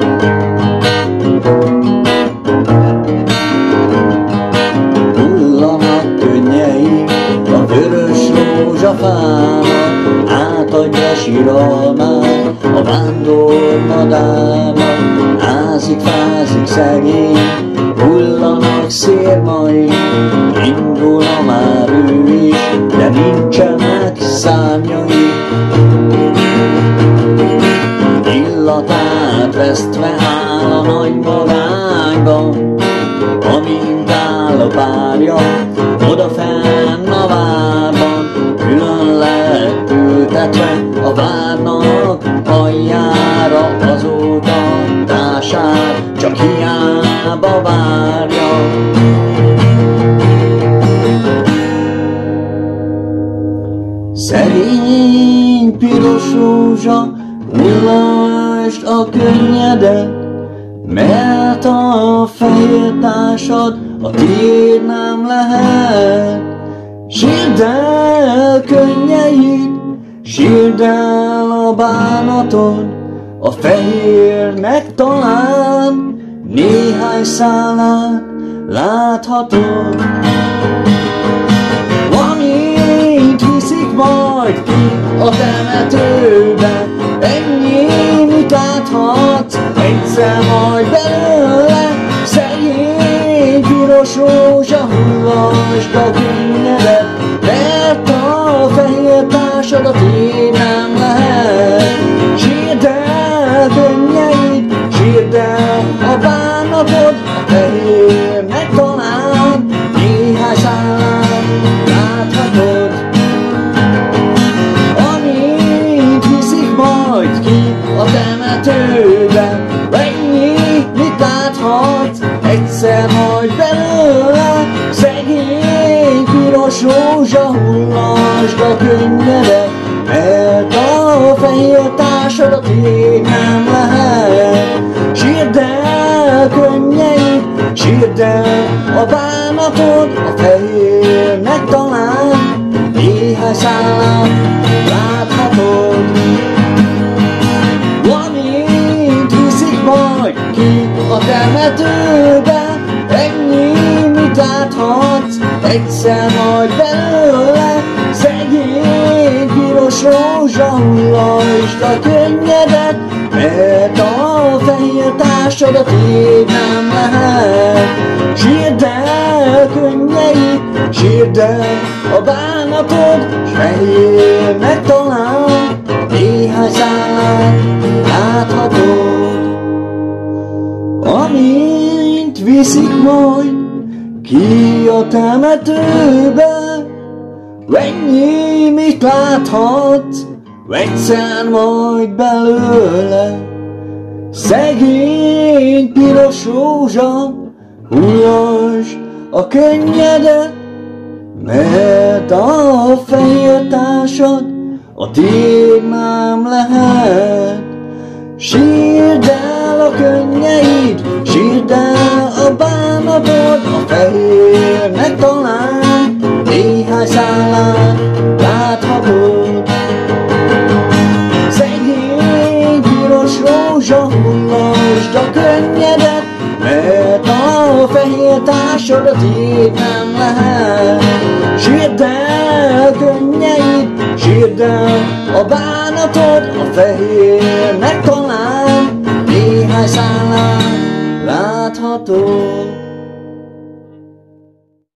Hullanak könnyei a vörös rózsafának, átadja síralmát a vándormadárnak. Ázik, fázik szegény, hullanak szérmai, indulna már ő is, de nincsenek szárnyai. Illatát vesztve áll a nagy magányban, amint áll a párja, odafenn a várban. Külön lett ültetve a várnak aljára, azóta társát csak hiába várja. Szegény piros rózsa, hullasd a könnyedet, mert a fehér társad a tiéd nem lehet. Sírd el könnyeid, sírd el a bánatod, a fehérnek talán néhány szálát láthatod. Amint viszik majd ki a temetőbe, ennyi, mit láthatsz egyszer majd belőle. Szegény piros rózsa, hullasd a könnyedet, mert a fehér társad a tiéd nem lehet. Sírd el könnyeid, sírd el a bánatod, a fehérnek talán néhány szálát láthatod. Amint viszik majd ki a temetőbe, ennyi, mit láthatsz egyszer majd belőle. Szegény piros rózsa, hullasd a könnyedet, mert a fehér társad a tiéd nem lehet. Sírd el könnyeid, sírd el a bánatod, a fehérnek talán néhány szálát láthatod. Amint viszik majd ki a temetőbe, ennyi, mit láthatsz egyszer majd belőle. Szegény piros rózsa, hullasd a könnyedet, mert a fehér társad a tiéd nem lehet. Sírd el könnyeid, sírd el a bánatod, s fehérnek talán néhány szálát láthatod. Amint viszik majd ki a temetőbe, ennyi, mit láthatsz egyszer majd belőle. Szegény piros rózsa, hullasd a könnyedet, mert a fehér társad a tiéd nem lehet. Sírd el a könnyeid, sírd el a bánatod, a fehérnek talán néhány szálát láthatod. Szegény piros rózsa, hullasd a könnyedet, mert a fehér társad a tiéd nem lehet. Sírd el könnyeid, sírd el a bánatod, a fehérnek talán néhány szálát láthatod.